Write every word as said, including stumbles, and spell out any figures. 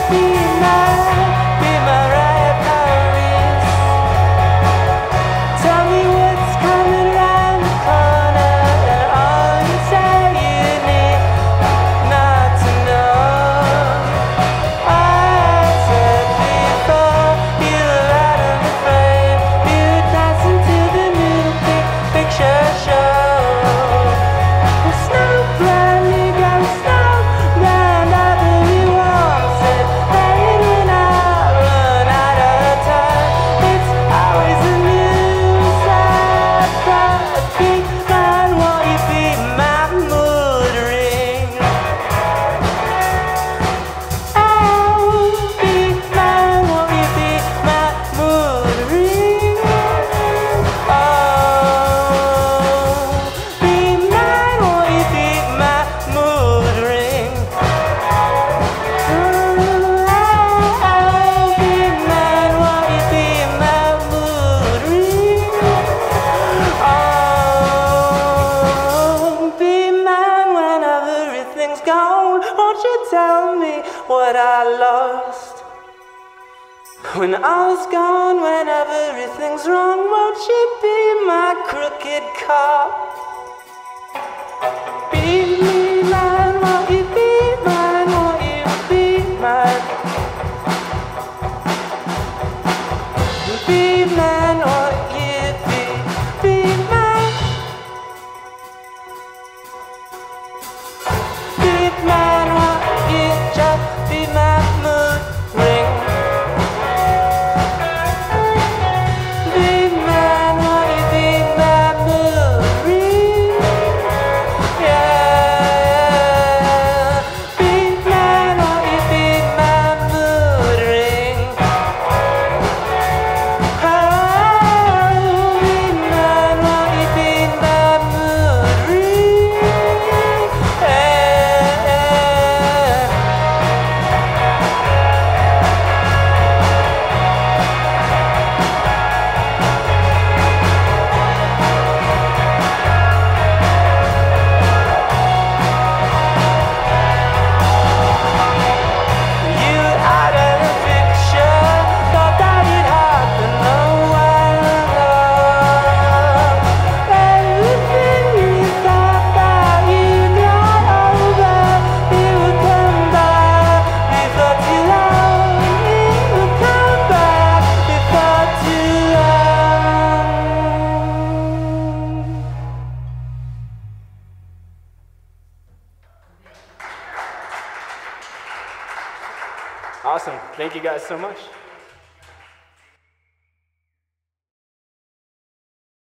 what I lost. When I was gone, when everything's wrong, won't you be my crooked cop? Be me, man, won't you be mine, won't you be mine? Be man, won't you be, be mine? Be man, won't you just be my mood ring? Be man, won't you be my mood ring? Yeah. Be man, won't you be my mood ring? Oh, be man, won't you be my mood ring? Yeah. You out of the picture, thought that it happened, no one loved. Everything you thought that you got over, it would come back before too long. It would come back before too long. Awesome. Thank you guys so much.